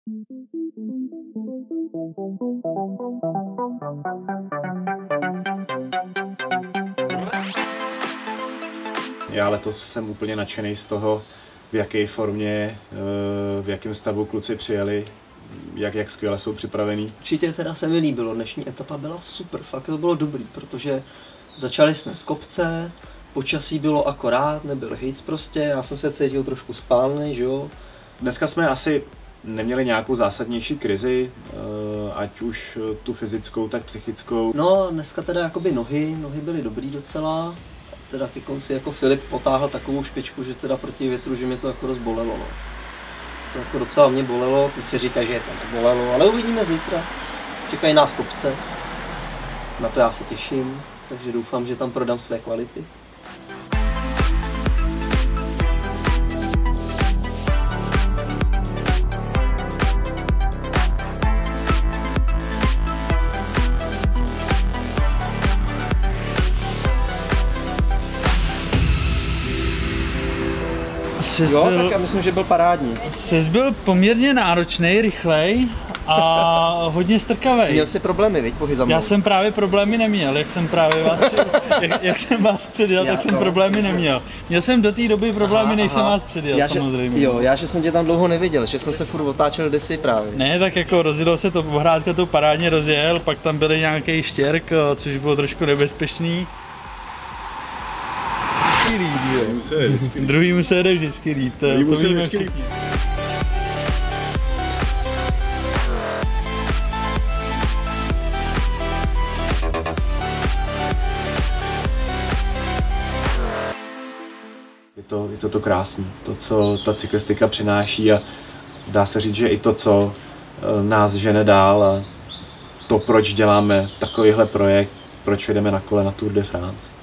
Já letos jsem úplně nadšený z toho, v jaké formě, v jakém stavu kluci přijeli, jak skvěle jsou připravení. Určitě teda se mi líbilo, dnešní etapa byla super, fakt to bylo dobrý, protože začali jsme z kopce, počasí bylo akorát, nebyl hic prostě, já jsem se cítil trošku spálnej, že jo. Dneska jsme asi neměli nějakou zásadnější krizi, ať už tu fyzickou, tak psychickou. No, dneska teda jakoby nohy byly dobrý docela. Teda ke konci jako Filip potáhl takovou špičku, že teda proti větru, že mě to jako dost bolelo. No. To jako docela mě bolelo, kluci říkají, že je to nebolelo, ale uvidíme zítra. Čekají nás kopce, na to já se těším, takže doufám, že tam prodám své kvality. Jo, tak já myslím, že byl parádní. Jsi byl poměrně náročný, rychlej a hodně strkavej. Měl jsi problémy, viď, pohy za mnou? Já jsem právě problémy neměl, jak jsem vás předjel, tak jsem problémy neměl. Měl jsem do té doby problémy, než jsem vás předjel, samozřejmě. Jo, já, že jsem tě tam dlouho neviděl, že jsem se furt otáčel kdysi právě. Ne, tak jako rozjelo se to, Ohrádka to parádně rozjel, pak tam byl nějaký štěrk, což bylo trošku nebezpečný. Druhý musel jde vždycky líp. Je to krásný, to, co ta cyklistika přináší a dá se říct, že i to, co nás žene dál a to, proč děláme takovýhle projekt, proč jedeme na kole na Tour de France.